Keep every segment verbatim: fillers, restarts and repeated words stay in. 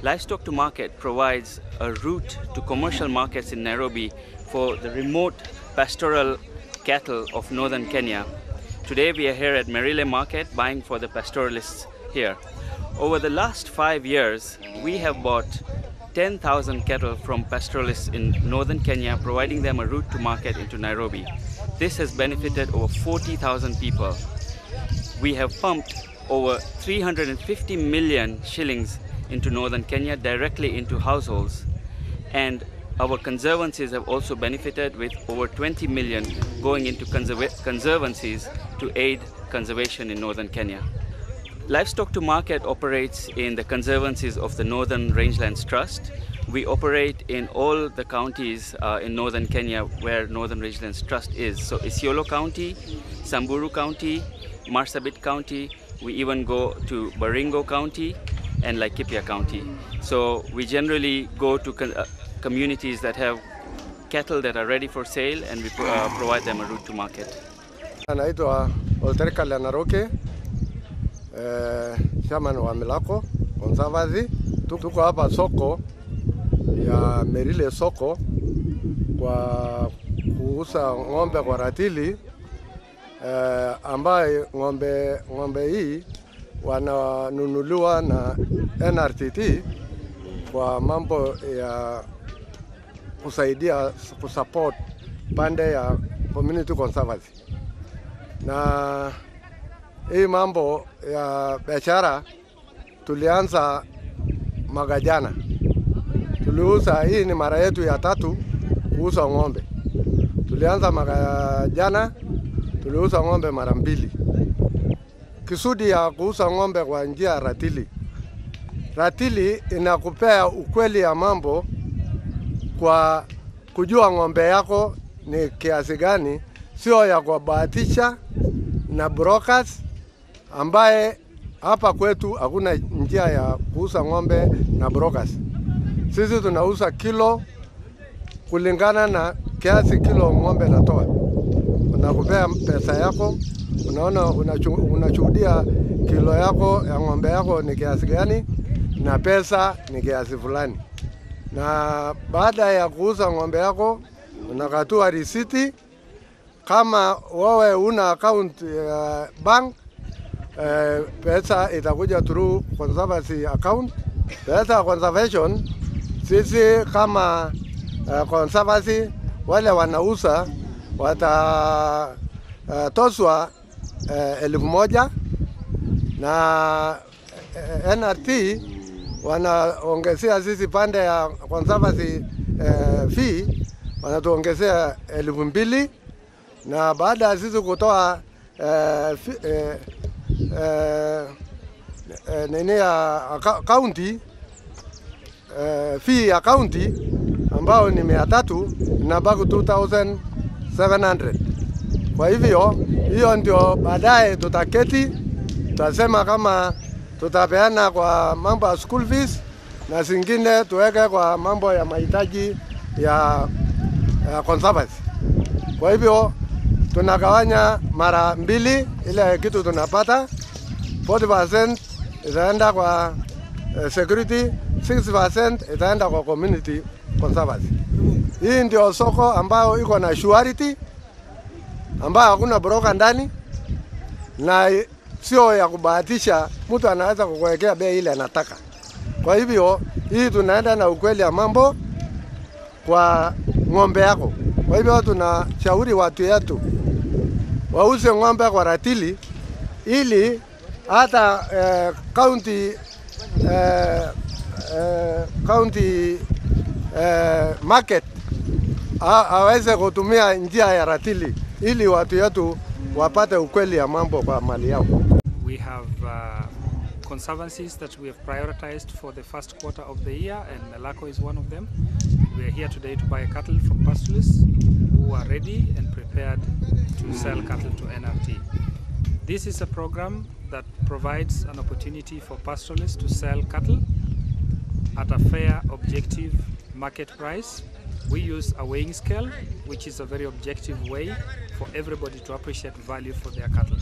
Livestock to Market provides a route to commercial markets in Nairobi for the remote pastoral cattle of northern Kenya. Today we are here at Merile Market buying for the pastoralists here. Over the last five years, we have bought ten thousand cattle from pastoralists in northern Kenya, providing them a route to market into Nairobi. This has benefited over forty thousand people. We have pumped over three hundred fifty million shillings into northern Kenya directly into households, and our conservancies have also benefited with over twenty million going into conserva conservancies to aid conservation in northern Kenya. Livestock to Market operates in the conservancies of the Northern Rangelands Trust. We operate in all the counties uh, in northern Kenya where Northern Rangelands Trust is. So Isiolo County, Samburu County, Marsabit County, we even go to Baringo County and Laikipia County. So we generally go to con uh, communities that have cattle that are ready for sale, and we pro uh, provide them a route to market. Naitwa Olterika Lenaroke, eh, chairman wa Milako Conservancy. Tuko hapa soko ya Merile soko kwa kuuza ng'ombe kwa ratili, eh, ambaye ng'ombe ng'ombe hii wananunuliwa na N R T T kwa mambo ya kusaidia kusupport pande ya community conservancy. Na hii mambo ya biashara tulianza mwaka jana. Tuliuza, hii ni mara yetu ya tatu kuuza ng'ombe. Tulianza mwaka jana, tuliuza ng'ombe mara mbili. Kisudi ya kuuza ng'ombe kwa njia ya ratili. Ratili inakupea ukweli ya mambo kwa kujua ng'ombe yako ni kiasi gani, sio ya kubahatisha na brokers ambaye hapa kwetu hakuna njia ya kuuza ng'ombe na brokers. Sisi tunauza kilo kulingana na kiasi kilo ng'ombe natoa. Unakupea pesa yako, unaona unashuhudia kilo yako ya ng'ombe yako ni kiasi gani na pesa ni kiasi fulani. Na baada ya kuuza ng'ombe yako unakatua risiti. Kama wewe una account ya uh, bank, uh, pesa itakuja through conservancy account. Pesa conservation, sisi kama uh, conservancy wale wanauza wata uh, toswa uh, elfu moja, na uh, N R T wanaongezea sisi pande ya conservancy uh, fee wanatuongezea elfu mbili. Na baada ya sisi kutoa uh, uh, uh, uh, nini ya county uh, fee ya county ambao ni mia tatu na baki two thousand seven hundred. Kwa hivyo hiyo ndio baadaye tutaketi tutasema kama tutapeana kwa mambo ya school fees na zingine tuweke kwa mambo ya mahitaji ya, ya conservancy. Kwa hivyo tunagawanya mara mbili ile kitu tunapata. forty percent itaenda kwa uh, security, sixty percent itaenda kwa community conservancy. Hii ndio soko ambayo iko na surety, ambayo hakuna broker ndani na sio ya kubahatisha, mtu anaweza kukuwekea bei ile anataka. Kwa hivyo hii tunaenda na ukweli ya mambo kwa ng'ombe yako. Kwa hivyo tunashauri watu yetu wauze ng'ombe kwa ratili ili hata eh, county eh, eh, county eh, market aweze kutumia njia ya ratili ili watu yetu wapate ukweli ya mambo kwa mali yao. We have uh, conservancies that we have prioritized for the first quarter of the year, and Melako is one of them. We are here today to buy cattle from pastoralists who are ready and prepared to sell cattle to N R T. This is a program that provides an opportunity for pastoralists to sell cattle at a fair, objective market price. We use a weighing scale, which is a very objective way for everybody to appreciate value for their cattle.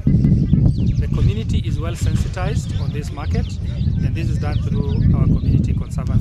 The community is well sensitized on this market, and this is done through our community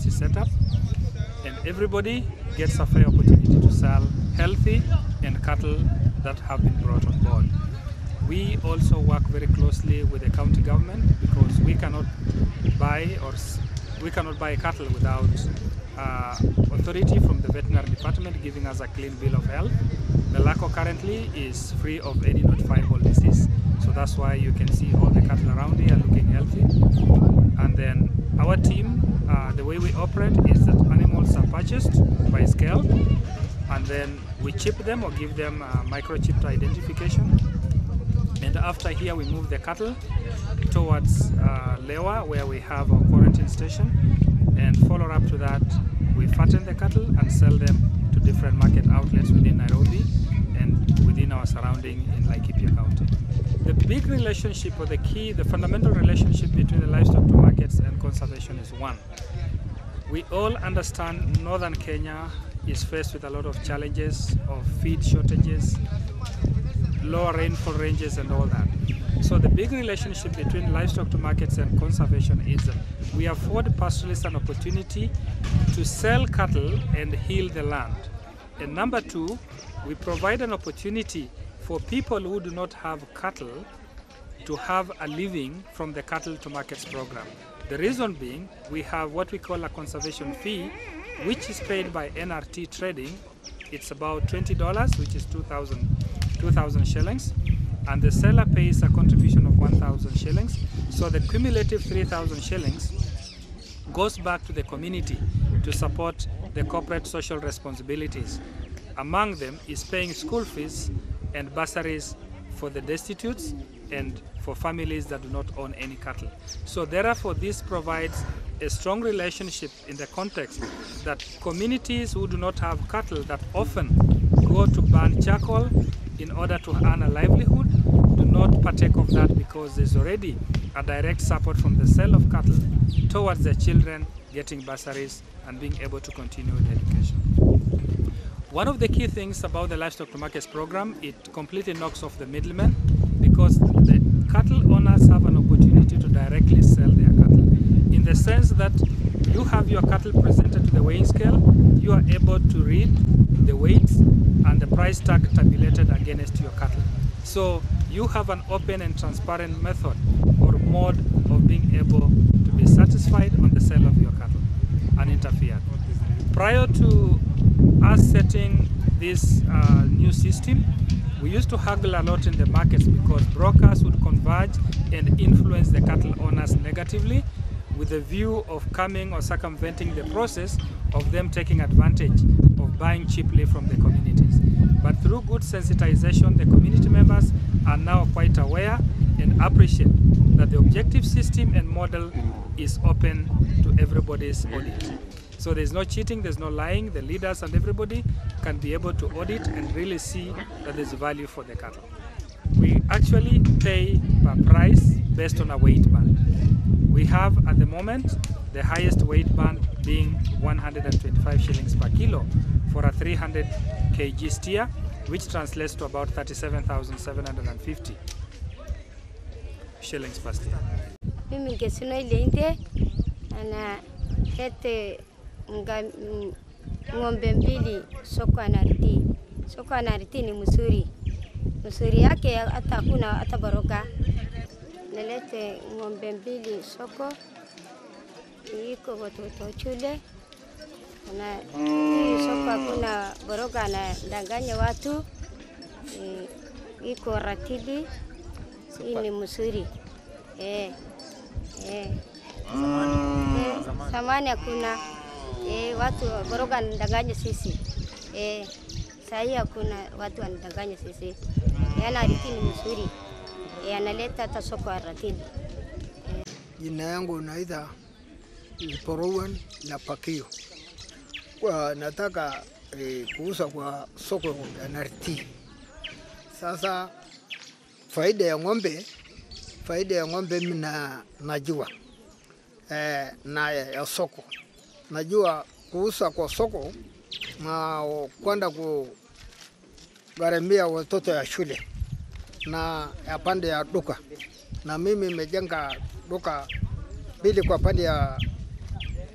is set up, and everybody gets a fair opportunity to sell healthy and cattle that have been brought on board. We also work very closely with the county government because we cannot buy or we cannot buy cattle without uh, authority from the veterinary department giving us a clean bill of health. Melaco currently is free of any notifiable disease, so that's why you can see all the cattle around here looking healthy. And then our team, uh, the way we operate is that animals are purchased by scale, and then we chip them or give them a microchipped identification. And after here, we move the cattle towards uh, Lewa, where we have our quarantine station. And follow up to that, we fatten the cattle and sell them to different market outlets within Nairobi and within our surrounding in Laikipia County. The big relationship, or the key, the fundamental relationship between the livestock to markets and conservation is one. We all understand northern Kenya is faced with a lot of challenges of feed shortages, lower rainfall ranges and all that. So the big relationship between livestock to markets and conservation is that we afford pastoralists an opportunity to sell cattle and heal the land. And number two, we provide an opportunity for people who do not have cattle to have a living from the cattle to markets program. The reason being, we have what we call a conservation fee, which is paid by N R T Trading. It's about twenty dollars, which is two thousand shillings, and the seller pays a contribution of one thousand shillings. So the cumulative three thousand shillings goes back to the community to support the corporate social responsibilities. Among them is paying school fees and bursaries for the destitutes and for families that do not own any cattle. So therefore, this provides a strong relationship in the context that communities who do not have cattle that often go to burn charcoal in order to earn a livelihood do not partake of that, because there's already a direct support from the sale of cattle towards their children getting bursaries and being able to continue with education. One of the key things about the Livestock to Markets program, it completely knocks off the middlemen, because the cattle owners have an opportunity to directly sell their cattle, in the sense that you have your cattle presented to the weighing scale, you are able to read the weights and the price tag tabulated against your cattle. So you have an open and transparent method or mode of being able to be satisfied on the sale of your cattle uninterfered. Prior to us setting this uh, new system, we used to haggle a lot in the markets because brokers would converge and influence the cattle owners negatively, with the view of coming or circumventing the process of them taking advantage of buying cheaply from the communities. But through good sensitization, the community members are now quite aware and appreciate that the objective system and model is open to everybody's audit. So there's no cheating, there's no lying. The leaders and everybody can be able to audit and really see that there's value for the cattle. We actually pay per price based on a weight band. We have at the moment the highest weight band being one hundred twenty-five shillings per kilo for a three hundred kilogram steer, which translates to about thirty-seven thousand seven hundred fifty shillings per steer. Mimi ngesuna ile inte ana hete ng'ombe mbili soko anariti. Soko anariti ni mzuri. Mzuri yake hata hakuna hata baroka. Nilete ng'ombe mbili soko. Iko watoto shule. Na hii soko hakuna baroka na danganya watu. Iko ratili. Hii ni mzuri. Eh. Eh. Samani hakuna. Eh, watu baroka wanadanganya sisi. Eh, sahi hakuna watu wanadanganya sisi. Yana ratili ni mzuri. Eh, analeta hata soko ya ratili. Jina yangu naitwa Porowan na Pakio. Kwa nataka eh, kuuza kwa soko ya Nariti. Sasa faida ya ng'ombe, faida ya ng'ombe mimi na najua. Eh, na ya soko. Najua kuuza kwa soko na kwenda kugharamia watoto ya shule na ya pande ya duka. Na mimi nimejenga duka mbili kwa pande ya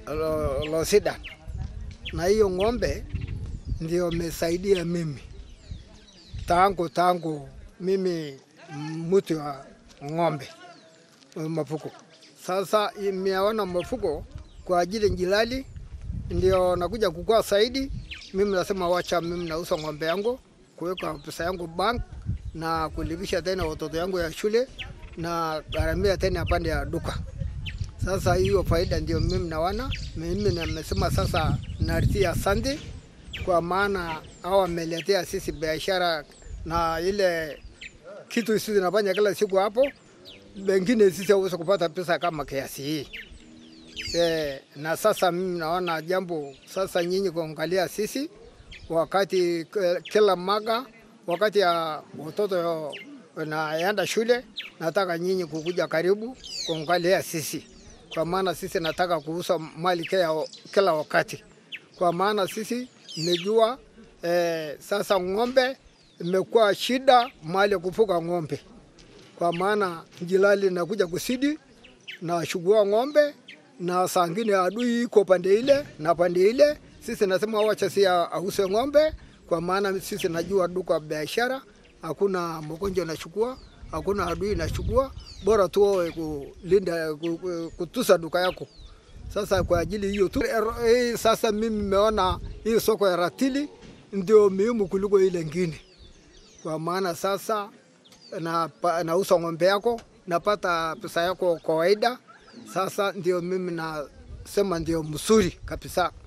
lo, lo sida. Na hiyo ng'ombe ndio mesaidia mimi tangu tangu mimi mtu wa ng'ombe mafuko. Sasa imeona mafuko kwa ajili njilali ndio nakuja kukua saidi. Mimi nasema wacha mimi nauza ng'ombe yangu, kuweka pesa yangu bank na kulipisha tena watoto yangu ya shule na gharamia tena pande ya duka. Sasa hiyo faida ndio mimi naona. Mimi nimesema sasa narithia asante kwa maana hao wameletea sisi biashara na ile kitu sisi tunafanya kila siku hapo. Bengine sisi hawezi kupata pesa kama kiasi hii. Eh, na sasa mimi naona jambo sasa nyinyi kuangalia sisi wakati kila maga wakati ya watoto naenda shule, nataka nyinyi kukuja karibu kuangalia sisi. Kwa maana sisi nataka kuuza mali kila, kila wakati. Kwa maana sisi nimejua eh, sasa ng'ombe imekuwa shida mali kufuga ng'ombe. Kwa maana njilali nakuja kusidi na shugua ng'ombe na saa ngine adui iko pande ile na pande ile. Sisi nasema wacha si auze ng'ombe kwa maana sisi najua duka biashara, hakuna mgonjwa anachukua, hakuna adui anachukua, bora tu wewe kulinda kutusa duka yako. Sasa kwa ajili hiyo tu sasa mimi nimeona hii soko ya Ratili ndio muhimu kuliko ile nyingine. Kwa maana sasa na nauza ng'ombe yako, napata pesa yako kawaida. Sasa ndio mimi nasema ndio mzuri kabisa.